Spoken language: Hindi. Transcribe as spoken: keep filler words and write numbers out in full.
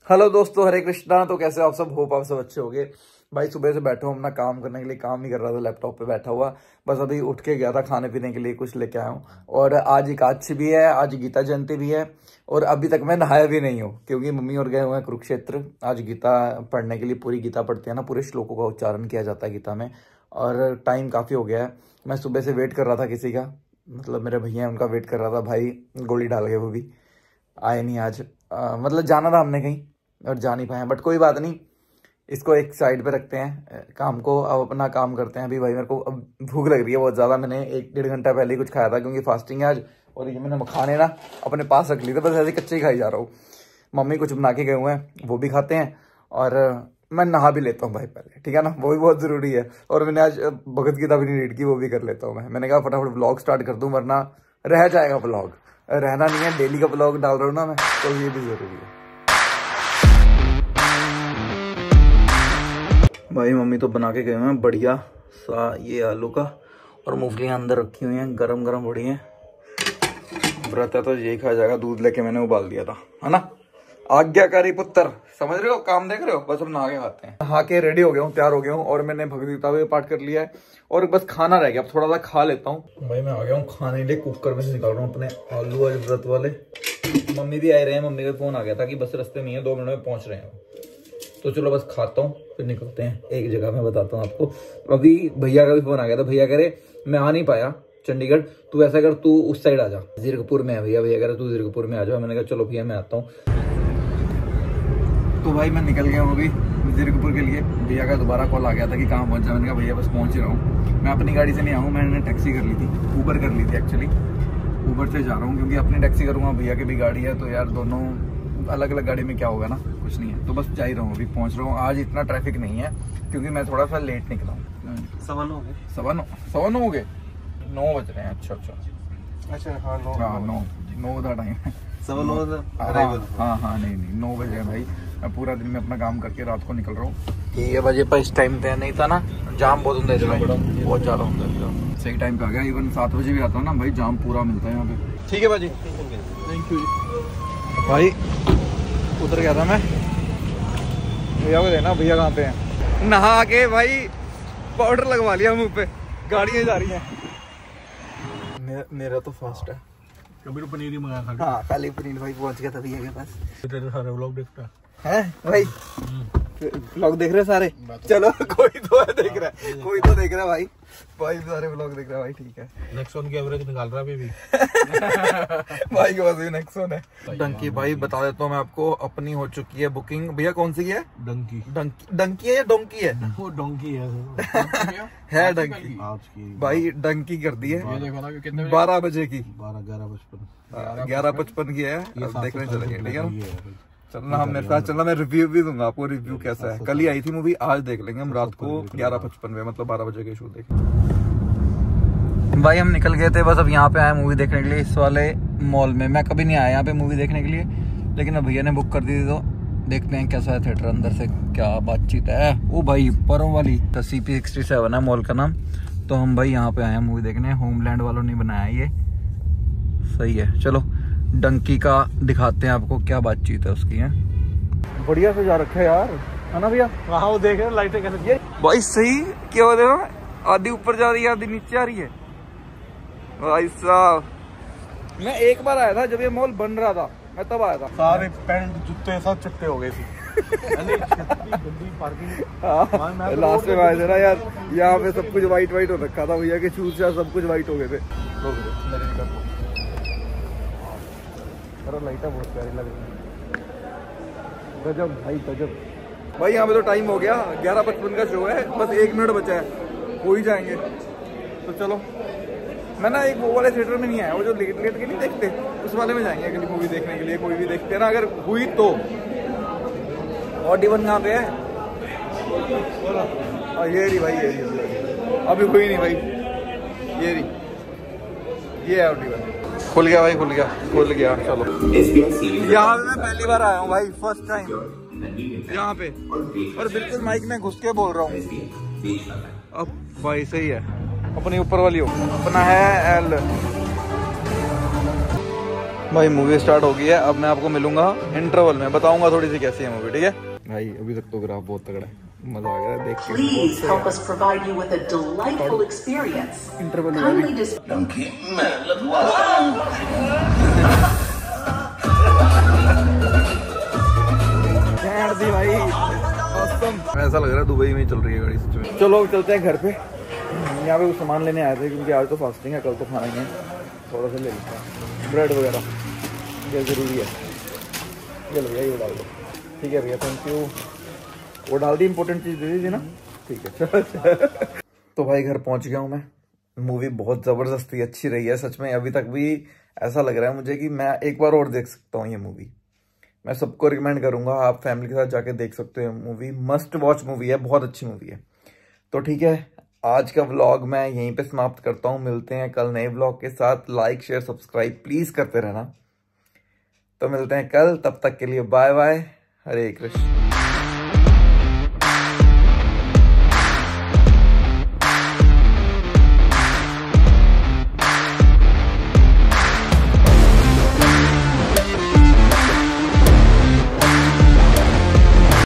हेलो दोस्तों, हरे कृष्णा। तो कैसे आप सब? होप आप सब अच्छे होंगे। भाई सुबह से बैठा हूँ अपना काम करने के लिए, काम ही कर रहा था लैपटॉप पे बैठा हुआ। बस अभी उठ के गया था खाने पीने के लिए, कुछ लेके आया हूँ। और आज एकादशी भी है, आज गीता जयंती भी है। और अभी तक मैं नहाया भी नहीं हूँ क्योंकि मम्मी और गए हुए हैं कुरुक्षेत्र आज गीता पढ़ने के लिए। पूरी गीता पढ़ते हैं ना, पूरे श्लोकों का उच्चारण किया जाता है गीता में। और टाइम काफ़ी हो गया है। मैं सुबह से वेट कर रहा था किसी का, मतलब मेरे भैया हैं उनका वेट कर रहा था। भाई गोली डाल गए, वो भी आए नहीं आज। आ, मतलब जाना था हमने कहीं और जा नहीं पाए, बट कोई बात नहीं, इसको एक साइड पे रखते हैं काम को। अब अपना काम करते हैं। अभी भाई मेरे को अब भूख लग रही है बहुत ज़्यादा। मैंने एक डेढ़ घंटा पहले ही कुछ खाया था क्योंकि फास्टिंग है आज। और ये मैंने खाने ना अपने पास रख लिए थे, बस ऐसे कच्चे ही खाई जा रहा हूँ। मम्मी कुछ बना के गए हुए हैं, वो भी खाते हैं। और मैं नहा भी लेता हूँ भाई पहले, ठीक है ना, वो भी बहुत ज़रूरी है। और मैंने आज भगवत गीता भी नहीं रीड की, वो भी कर लेता हूँ मैं। मैंने कहा फटाफट ब्लॉग स्टार्ट कर दूँ वरना रह जाएगा ब्लॉग। रहना नहीं है, डेली का ब्लॉग डाल रहा हूँ ना मैं, तो ये भी ज़रूरी है। भाई मम्मी तो बना के गए हुए हैं बढ़िया सा ये आलू का, और मूंगफलियाँ अंदर रखी हुई हैं गरम गरम बड़ी हैं। व्रत है तो यही खाया जाएगा। दूध लेके मैंने उबाल दिया था, है ना। आज्ञाकारी पुत्र, समझ रहे हो, काम देख रहे हो। बस अब नहा के खाते हैं। नहा के रेडी हो गया हूँ, तैयार हो गया हूँ। और मैंने भगवद गीता भी पाठ कर लिया है और बस खाना रह गया। अब थोड़ा सा खा लेता हूँ। भाई मैं आ गया हूँ खाने के लिए। कुकर में से निकाल रहा हूँ अपने आलू आज व्रत वाले। मम्मी भी आए रहे हैं, मम्मी का फोन आ गया था कि बस रास्ते में है, दो मिनट में पहुंच रहे हैं। तो चलो बस खाता हूँ फिर निकलते हैं। एक जगह मैं बताता हूँ आपको। अभी भैया का भी फोन आ गया था। भैया कह रहे मैं आ नहीं पाया चंडीगढ़, तू ऐसा कर, तू उस साइड आ जा, जीरकपुर में है भैया। भैया कह रहे तू जीरकपुर में आ जाओ। मैंने कहा चलो भैया मैं आता हूँ। तो भाई मैं निकल गया हूँ अभी जीरकपुर के लिए। भैया का दोबारा कॉल आ गया था कि कहाँ पहुँच जा। मैंने कहा भैया बस पहुँच ही रहा हूँ। मैं अपनी गाड़ी से नहीं आऊँ, मैंने टैक्सी कर ली थी, ऊबर कर ली थी एक्चुअली। ऊबर से जा रहा हूँ क्योंकि अपनी टैक्सी करूँगा, भैया की भी गाड़ी है, तो यार दोनों अलग अलग गाड़ी में क्या होगा ना, कुछ नहीं है। तो बस जा ही रहा हूँ, अभी पहुँच रहा हूँ। आज इतना ट्रैफिक नहीं है क्योंकि मैं थोड़ा सा लेट निकला हूँ। सवा नौ सवा नौ सवा नौ हो गए, नौ बज रहे हैं। अच्छा अच्छा अच्छा हाँ नौ हाँ नौ नौ का टाइम है। सवा नौ हाँ हाँ नहीं नहीं नौ बजे भाई। मैं पूरा दिन में अपना काम करके रात को निकल रहा हूँ। ये बजे पर इस टाइम पे नहीं था ना, जाम बहुत होता है, बहुत ज़्यादा होता है। सही टाइम पे आ गया। इवन सात बजे भी आता हूँ ना भाई, जाम पूरा मिलता है यहाँ पे। ठीक है भाजी, थैंक यू भाई। उतर गया था मैं, भैया को देना। भैया कहाँ पे हैं? नहा के भाई पाउडर लगवा लिया मुंह पे, गाड़ियाँ जा रही हैं। मेरा, मेरा तो फास्ट है। कभी तो पनीर ही मंगाया था। हाँ काली पनीर भाई पहुँच गया था भैया के पास। तेरे सारे व्लॉग देखता है भाई, व्लॉग देख रहे सारे। चलो कोई तो है देख रहा है, कोई तो देख रहा है भाई। भाई सारे व्लॉग देख रहा है भाई, ठीक है। नेक्सॉन की एवरेज निकाल रहा है अभी भाई के पास भी नेक्सॉन है। डंकी भाई बता देता हूँ मैं आपको, अपनी हो चुकी है बुकिंग। भैया कौन सी है? डंकी डंकी डंकी है या डोंकी है? वो डोंकी है है डंकी आज की भाई, डंकी कर दी है बारह बजे की, बारह ग्यारह पचपन ग्यारह पचपन की है। देखने चलेंगे, ठीक है ना। चलना हम मेरे साथ चलना, मैं रिव्यू भी दूंगा आपको। रिव्यू कैसा है, कल ही आई थी मूवी, आज देख लेंगे हम रात को ग्यारह पचपन में, मतलब बारह बजे के शो देखेंगे। भाई हम निकल गए थे, बस अब यहाँ पे आए मूवी देखने के लिए इस वाले मॉल में। मैं कभी नहीं आया यहाँ पे मूवी देखने के लिए, लेकिन अब भैया ने बुक कर दी थी तो देखते हैं कैसा है थिएटर, अंदर से क्या बातचीत है। ओ भाई परों वाली सी पी सिक्सटी सेवन है मॉल का नाम। तो हम भाई यहाँ पे आए हैं मूवी देखने। होमलैंड वालों ने बनाया ये, सही है। चलो डंकी का दिखाते हैं आपको क्या बातचीत है उसकी। है बढ़िया सजा रखा है यार, है ना भैया। वहाँ वो देख रहे लाइटें कैसे भाई, सही क्या हो रहा है, आधी ऊपर जा रही है आधी नीचे आ रही है भाई साहब। मैं एक बार आया था जब ये मॉल बन रहा था, मैं तब आया था। सारे पैंट जूते सब चिट्टे हो गए थे। लास्ट में आया था ना यार, यहाँ पे सब कुछ व्हाइट व्हाइट हो रखा था। भैया के शूज सब कुछ व्हाइट हो गए थे। लाइटा बहुत प्यारी लग रही है, गजब भाई गजब। भाई यहाँ पे तो टाइम हो गया, ग्यारह पचपन का शो है, बस एक मिनट बचा है, हो ही जाएंगे। तो चलो मैं ना एक वो वाले थिएटर में नहीं आया, वो जो लेट लेट के नहीं देखते, उस वाले में जाएंगे अगली मूवी देखने के लिए। कोई भी देखते हैं ना अगर हुई तो। और डी वन कहाँ पे है? और ये रही भाई, ये रही अभी हुई नहीं भाई, ये रही, ये है डी वन। खुल गया भाई, खुल गया खुल गया। चलो यहाँ पे मैं पहली बार आया हूँ भाई, फर्स्ट टाइम यहाँ पे, और बिल्कुल माइक में घुस के बोल रहा हूँ। अब भाई सही है, अपनी ऊपर वाली हो, अपना है एल। भाई मूवी स्टार्ट हो गई है, अब मैं आपको मिलूंगा इंटरवल में, बताऊंगा थोड़ी सी कैसी है मूवी, ठीक है भाई। अभी तक तो ग्राफ बहुत तगड़ा है, मजा आ गया देख के। Please help us provide you with a delightful experience. Interval Kindly dis- दी भाई, ऐसा लग रहा है दुबई में ही चल रही है गाड़ी सच में। चलो चलते हैं घर पे, यहाँ पे कुछ सामान लेने आए थे क्योंकि आज तो फास्टिंग है, कल तो खाना ही है, थोड़ा सा ले लेते हैं ब्रेड वगैरह, ये ज़रूरी है। ये भैया ये डाल दो, ठीक है भैया, थैंक यू। वो डाल दी, इंपॉर्टेंट चीज़ दे दीजिए ना, ठीक है। तो भाई घर पहुँच गया हूँ मैं। मूवी बहुत ज़बरदस्ती अच्छी रही है सच में, अभी तक भी ऐसा लग रहा है मुझे कि मैं एक बार और देख सकता हूँ ये मूवी। मैं सबको रिकमेंड करूंगा, आप फैमिली के साथ जाके देख सकते हो मूवी, मस्ट वॉच मूवी है, बहुत अच्छी मूवी है। तो ठीक है, आज का व्लॉग मैं यहीं पे समाप्त करता हूँ, मिलते हैं कल नए व्लॉग के साथ। लाइक शेयर सब्सक्राइब प्लीज़ करते रहना। तो मिलते हैं कल, तब तक के लिए बाय बाय, हरे कृष्ण।